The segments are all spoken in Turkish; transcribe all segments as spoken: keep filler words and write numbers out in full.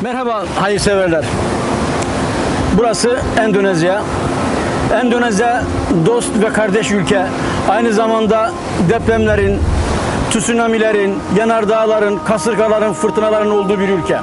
Merhaba hayırseverler. Burası Endonezya. Endonezya dost ve kardeş ülke. Aynı zamanda depremlerin, tsunamilerin, yanardağların, kasırgaların, fırtınaların olduğu bir ülke.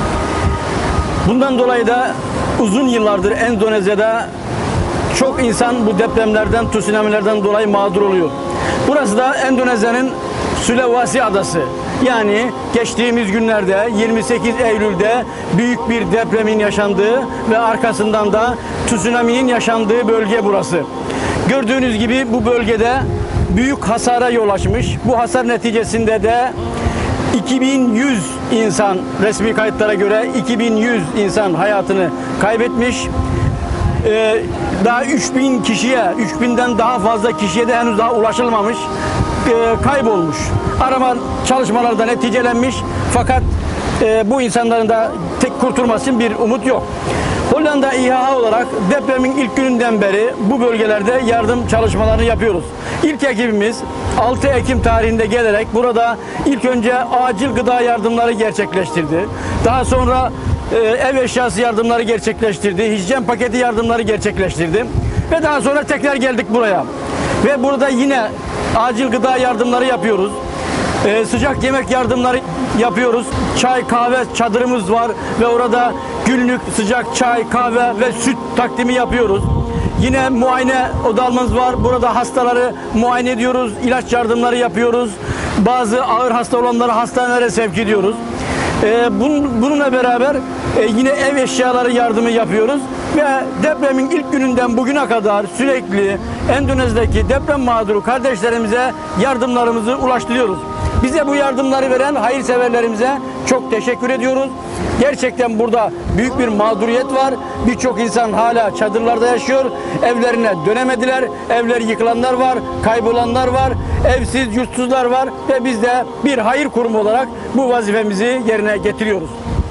Bundan dolayı da uzun yıllardır Endonezya'da çok insan bu depremlerden, tsunamilerden dolayı mağdur oluyor. Burası da Endonezya'nın Sulawesi adası. Yani geçtiğimiz günlerde yirmi sekiz Eylül'de büyük bir depremin yaşandığı ve arkasından da tsunami'nin yaşandığı bölge burası. Gördüğünüz gibi bu bölgede büyük hasara yol açmış. Bu hasar neticesinde de iki bin yüz insan, resmi kayıtlara göre iki bin yüz insan hayatını kaybetmiş. Ee, daha üç bin kişiye, üç binden daha fazla kişiye de henüz daha ulaşılmamış, e, kaybolmuş. Arama çalışmaları da neticelenmiş fakat e, bu insanların da tek kurtulması için bir umut yok. Hollanda İHA olarak depremin ilk gününden beri bu bölgelerde yardım çalışmalarını yapıyoruz. İlk ekibimiz altı Ekim tarihinde gelerek burada ilk önce acil gıda yardımları gerçekleştirdi. Daha sonra e, ev eşyası yardımları gerçekleştirdi. Hijyen paketi yardımları gerçekleştirdi. Ve daha sonra tekrar geldik buraya. Ve burada yine acil gıda yardımları yapıyoruz. Ee, sıcak yemek yardımları yapıyoruz. Çay, kahve çadırımız var ve orada günlük sıcak çay, kahve ve süt takdimi yapıyoruz. Yine muayene odamız var. Burada hastaları muayene ediyoruz. İlaç yardımları yapıyoruz. Bazı ağır hasta olanları hastanelere sevk ediyoruz. Ee, bunun, bununla beraber e, yine ev eşyaları yardımı yapıyoruz. Ve depremin ilk gününden bugüne kadar sürekli Endonezya'daki deprem mağduru kardeşlerimize yardımlarımızı ulaştırıyoruz. Bize bu yardımları veren hayırseverlerimize çok teşekkür ediyoruz. Gerçekten burada büyük bir mağduriyet var. Birçok insan hala çadırlarda yaşıyor. Evlerine dönemediler. Evleri yıkılanlar var, kaybolanlar var, evsiz, yurtsuzlar var ve biz de bir hayır kurumu olarak bu vazifemizi yerine getiriyoruz.